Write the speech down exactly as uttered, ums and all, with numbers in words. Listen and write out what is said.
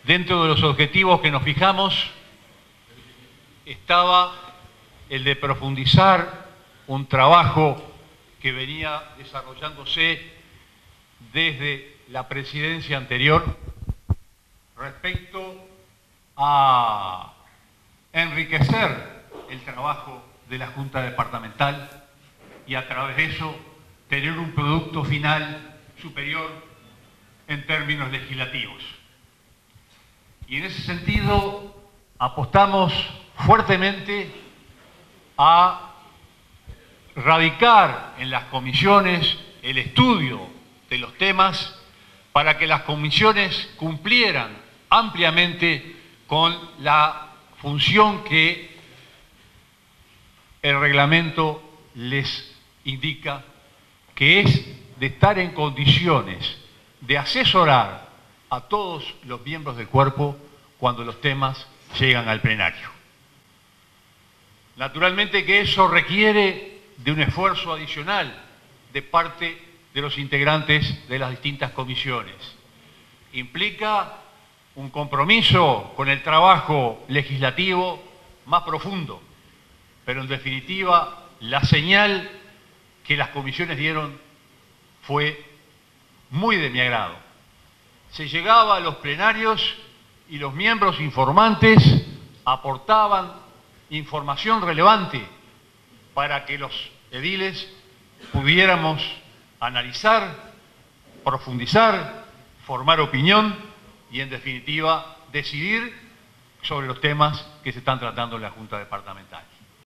Dentro de los objetivos que nos fijamos estaba el de profundizar un trabajo que venía desarrollándose desde la presidencia anterior respecto a enriquecer el trabajo de la Junta Departamental y a través de eso tener un producto final superior en términos legislativos. Y en ese sentido apostamos fuertemente a radicar en las comisiones el estudio de los temas para que las comisiones cumplieran ampliamente con la función que el reglamento les indica, que es de estar en condiciones de asesorar a todos los miembros del cuerpo cuando los temas llegan al plenario. Naturalmente que eso requiere de un esfuerzo adicional de parte de los integrantes de las distintas comisiones. Implica un compromiso con el trabajo legislativo más profundo, pero en definitiva la señal que las comisiones dieron fue muy de mi agrado. Se llegaba a los plenarios y los miembros informantes aportaban información relevante para que los ediles pudiéramos analizar, profundizar, formar opinión y, en definitiva, decidir sobre los temas que se están tratando en la Junta Departamental.